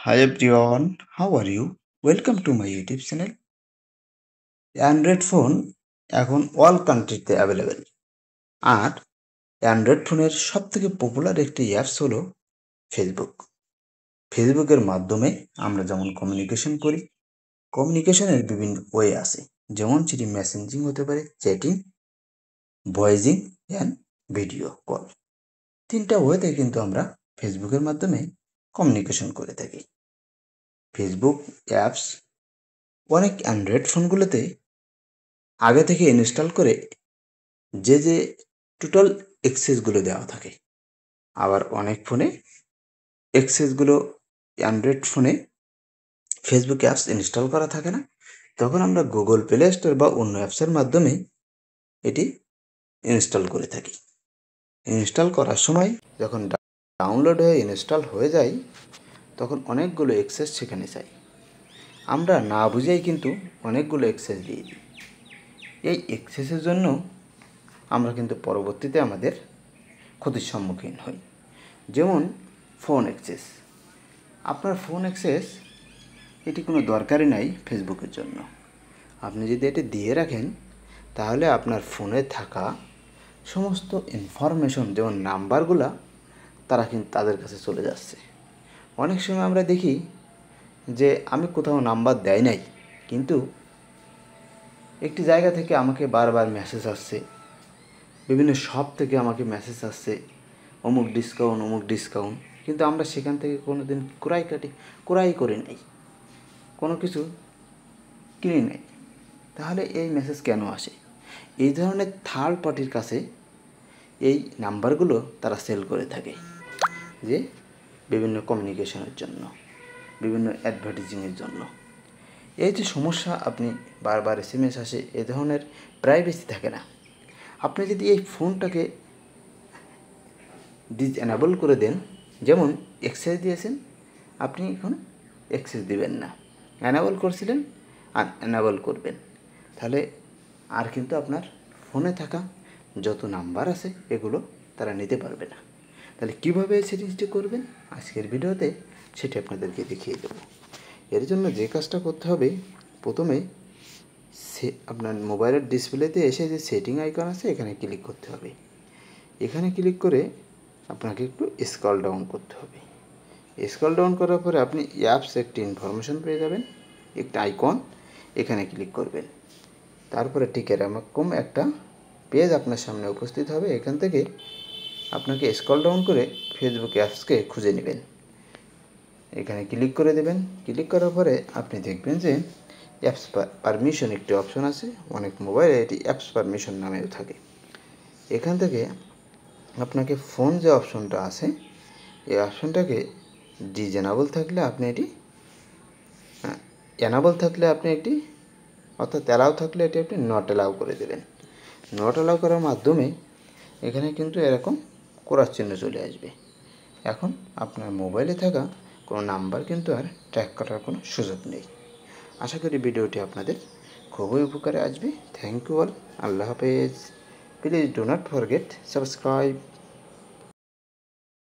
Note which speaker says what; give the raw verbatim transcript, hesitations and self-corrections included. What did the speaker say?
Speaker 1: Hi everyone, how are you? Welcome to my YouTube channel. Android phone এখন all কান্ট্রিতে available. আর android ফোনের সব থেকে পপুলার একটি অ্যাপস হলো ফেসবুক। ফেসবুকের মাধ্যমে আমরা যেমন কমিউনিকেশন করি, কমিউনিকেশনের বিভিন্ন ওয়ে আছে, যেমন সেটি মেসেঞ্জিং হতে পারে, chatting, voicing and video call. তিনটা ওয়েতে কিন্তু আমরা ফেসবুকের মাধ্যমে কমিউনিকেশন করে থাকি। ফেসবুক অ্যাপস অনেক অ্যান্ড্রয়েড ফোনগুলোতে আগে থেকে ইনস্টল করে যে যে টোটাল এক্সেসগুলো দেওয়া থাকে। আবার অনেক ফোনে এক্সেসগুলো অ্যান্ড্রয়েড ফোনে ফেসবুক অ্যাপস ইনস্টল করা থাকে না, তখন আমরা গুগল প্লে স্টোর বা অন্য অ্যাপসের মাধ্যমে এটি ইনস্টল করে থাকি। ইনস্টল করার সময় যখন ডাউনলোড হয়ে ইনস্টল হয়ে যায়, তখন অনেকগুলো এক্সেস সেখানে চাই। আমরা না বুঝেই কিন্তু অনেকগুলো এক্সেস দিয়ে দিই। এই এক্সেসের জন্য আমরা কিন্তু পরবর্তীতে আমাদের ক্ষতির সম্মুখীন হই। যেমন ফোন অ্যাক্সেস। আপনার ফোন অ্যাক্সেস এটি কোনো দরকারই নাই ফেসবুকের জন্য। আপনি যদি এটি দিয়ে রাখেন, তাহলে আপনার ফোনে থাকা সমস্ত ইনফরমেশন, যেমন নাম্বারগুলা, তারা কিন্তু তাদের কাছে চলে যাচ্ছে। অনেক সময় আমরা দেখি যে আমি কোথাও নাম্বার দেয় নাই, কিন্তু একটি জায়গা থেকে আমাকে বারবার মেসেজ আসছে, বিভিন্ন শপ থেকে আমাকে মেসেজ আসছে, অমুক ডিসকাউন্ট অমুক ডিসকাউন্ট, কিন্তু আমরা সেখান থেকে কোনো দিন ক্রয় কাটি ক্রয় করে নেই, কোনো কিছু কিনে নেই। তাহলে এই মেসেজ কেন আসে? এই ধরনের থার্ড পার্টির কাছে এই নাম্বারগুলো তারা সেল করে থাকে, যে বিভিন্ন কমিউনিকেশনের জন্য, বিভিন্ন অ্যাডভার্টাইজিংয়ের জন্য। এই যে সমস্যা, আপনি বারবার এস এম এস আসে, এ ধরনের প্রাইভেসি থাকে না। আপনি যদি এই ফোনটাকে ডিসএনেবল করে দেন, যেমন এক্সেস দিয়েছেন, আপনি এখন এক্সেস দিবেন না, অ্যানেবল করছিলেন আর অ্যানেবল করবেন, তাহলে আর কিন্তু আপনার ফোনে থাকা যত নাম্বার আছে এগুলো তারা নিতে পারবে না। তাহলে কীভাবে সেটিংসটি করবেন আজকের ভিডিওতে সেটি আপনাদেরকে দেখিয়ে দেব। এর জন্য যে কাজটা করতে হবে, প্রথমে সে আপনার মোবাইলের ডিসপ্লেতে এসে যে সেটিং আইকন আছে এখানে ক্লিক করতে হবে। এখানে ক্লিক করে আপনাকে একটু স্ক্রল ডাউন করতে হবে। স্ক্রল ডাউন করার পরে আপনি অ্যাপস একটি ইনফরমেশন পেয়ে যাবেন, একটা আইকন, এখানে ক্লিক করবেন। তারপরে ঠিক এরকম একটা পেজ আপনার সামনে উপস্থিত হবে। এখান থেকে আপনাকে স্ক্রল ডাউন করে ফেসবুক অ্যাপসকে খুঁজে নেবেন, এখানে ক্লিক করে দেবেন। ক্লিক করার পরে আপনি দেখবেন যে অ্যাপস পারমিশন একটি অপশন আছে, অনেক মোবাইলে এটি অ্যাপস পারমিশন নামেও থাকে। এখান থেকে আপনাকে ফোন যে অপশনটা আছে, এই অপশনটাকে ডিজেনাবল থাকলে আপনি এটি, এনাবল থাকলে আপনি এটি, অর্থাৎ অ্যালাউ থাকলে এটি আপনি নট অ্যালাউ করে দেবেন। নট অ্যালাউ করার মাধ্যমে এখানে কিন্তু এরকম ক্রস চিহ্ন চলে আসবে। এখন আপনার মোবাইলে থাকা কোনো নাম্বার কিন্তু আর ট্র্যাক করার কোনো সুযোগ নেই। আশা করি ভিডিওটি আপনাদের খুবই উপকারে আসবে। Thank you all. আল্লাহ হাফেজ। Please do not forget subscribe.